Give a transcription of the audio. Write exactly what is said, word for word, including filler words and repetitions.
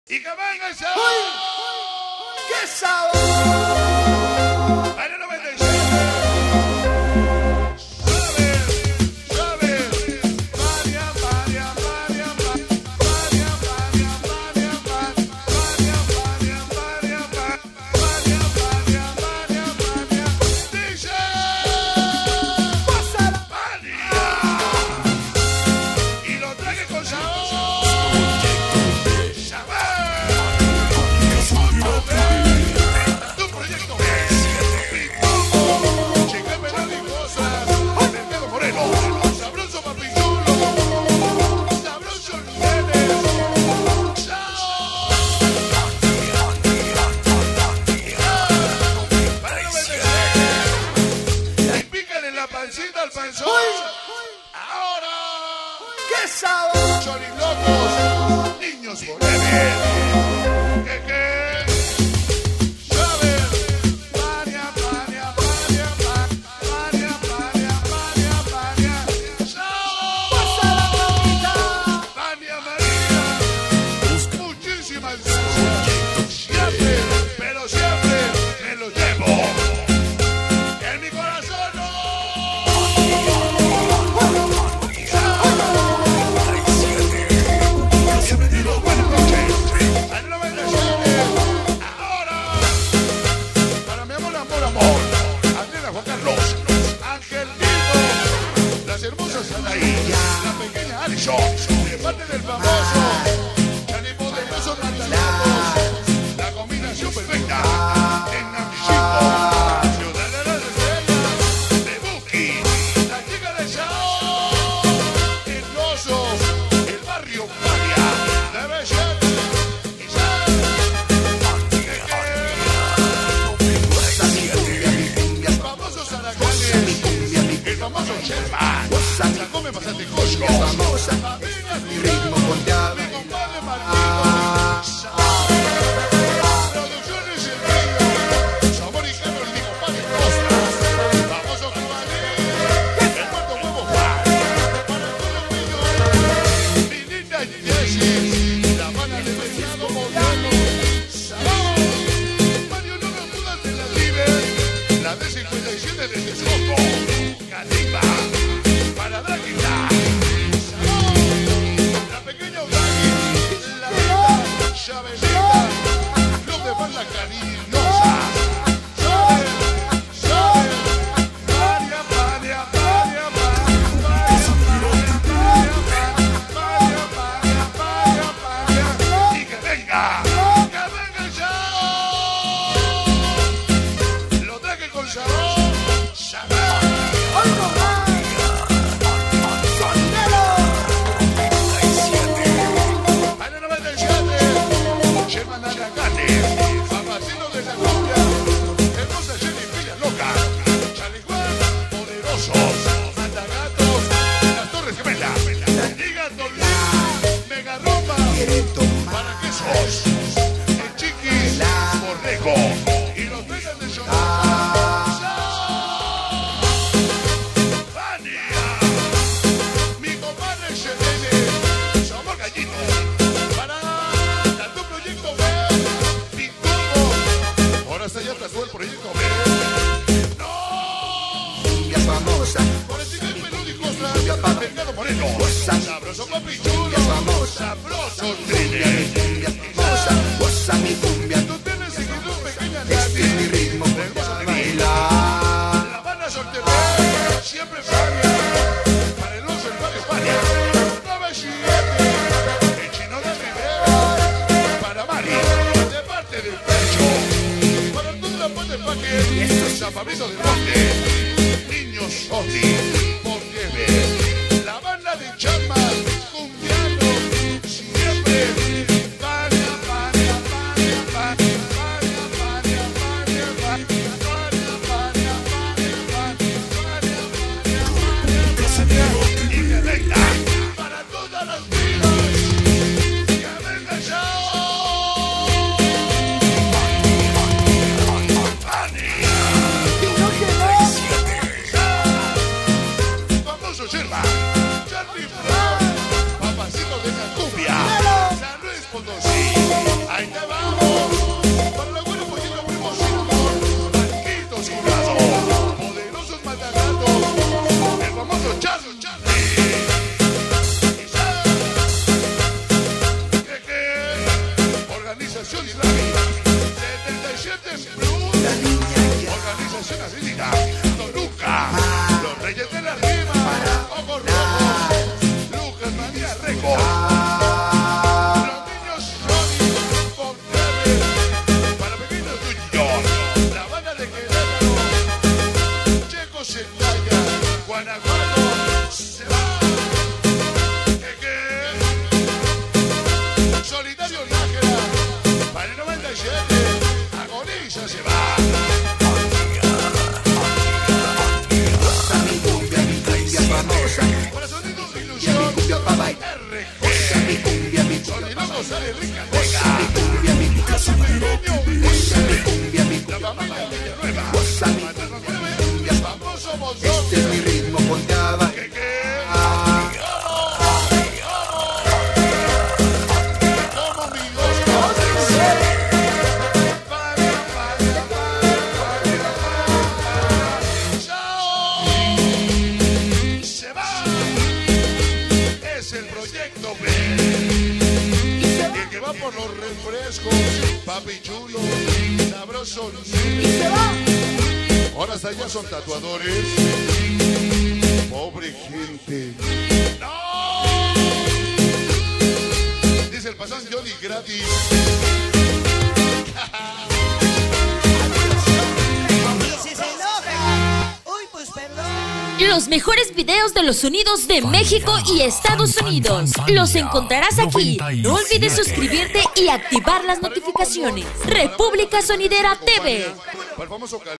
Y que venga el sabor. ¡Qué sabor! Para el noventa y seis. Sabe, sabe. María, María, María, María, María, María, María, María, María, María, María, María, María, María. Dice. ¡Pásala! María. Y lo traje con sabor. Pancita al panzón. Ahora. ¡Qué sabor! Chorilocos, niños forever. ¿Qué qué? Sabe. María, María, María, María, María, María, María. ¡Pásala, mamita! María, María. Muchísimas gracias. Siempre, pero siempre me lo llevo. En mi corazón no. Bienvenidos, buenas noches. Al noventa y siete. Ahora, para mi amor, amor, amor. Andrea, Juan Carlos, Ángel Nito, las hermosas Anaí, la pequeña Alison, de parte del famoso, Chani Poderoso Matalatos, la combinación perfecta, en Namchico, Ciudad de las Estrellas, de Buki, la chica de Chao, el oso, el barrio María, de Bellel, y Sal, el famoso Zaracanes, el famoso Sherman, Sacó me pasaste Cosco, familia Mi ritmo con llave. mi compadre Marquito, Producciones El Río, Sabor y Carlos, mi compadre Costa, famoso Cubaní, el cuarto huevo Juan, para todo el mundo, mi linda Jessie, la mano de Mercado Moderno, Salón, Mario no me mudas de la Libre, la D cincuenta y siete de Texcoco, Catimba, para Drácula, Salón, la pequeña Udagi, la linda Chabelita, Club de Banda Cariñosa, Sabe, sabe, María, María, María, María, María, María, María, María, María, y que venga, que venga el show. Lo traje con sabor, sabor. ¡Hoy no más! ¡Sonero! Año noventa y siete, Sherman Aracate, Papacito de la Cumbia, hermosa Jenny Villa Loca, Charlie Juan, Poderosos, Matagatos, las Torres Gemelas, Liga Tolín, Mega Ropa, para quesos, el Chiquis, Borrego, y los Vegas de Sonora. Fania, mi compadre Xenene, somos gallitos, para tanto proyecto B, Pintubo, ahora está ya tras el proyecto B. ¡No! Cumbia famosa. Por el chico melódico, Mercado Moreno, sabroso papi chulo, sabroso trine. Cumbia famosa. Goza mi cumbia. Tú tienes seguido un pequeña Este es mi Nati, ritmo hermosa para de mí. bailar. La banda Soltero, siempre Fania, para el oso el barrio Fania, nueve siete, el chino de Rivera, para Mari, de parte del pecho, para toda la parte del paque, San Fabrizio del Monte, niños Soti, porque ve, la banda de Chamba, cumbiano, siempre, Fania, Fania, Fania, Fania, Fania, Fania, Fania, Fania, Fania, Fania, Fania, Fania, y que venga para todas las vidas, que venga el show. Fania, Y no quedó. famoso Sherman. Johnny Rami, setenta y siete Plus, La niña organización asística, Toluca, los Reyes de la Rima, Ojos Rojos, Lucas María Reco, los niños Johnny, Monterrey, para pequeños niños, la banda de Querétaro, Checo Celaya, Guanajuato, se va. ¿Qué qué? Solidario Nájera, para el noventa y siete, Agoniza se va. goza mi cumbia, mi cumbia famosa. Para Sonido Mi Ilusión, cumbia pa' bailar. R Goza mi G, cumbia, mi cumbia. Sonido González Rica Goza mi Vega, cumbia, mi cumbia. Casa Pequeño, Goza mi Dice, cumbia, mi la cumbia. familia Villanueva, Goza mi Materno nueve, famoso Bozón. Este es mi ritmo, ponte a bailar. ¿Qué qué? Ah, Como mi gozo. Para, para, para, para. Chao. Se va. Es el proyecto B. Y el que va por los refrescos, papi chulo, sabroso. Ahora hasta allá son tatuadores. Pobre gente. ¡No! Dice el pasán Johnny gratis. Los mejores videos de los sonidos de México y Estados Unidos los encontrarás aquí. No olvides suscribirte y activar las notificaciones. República Sonidera T V. Para el famoso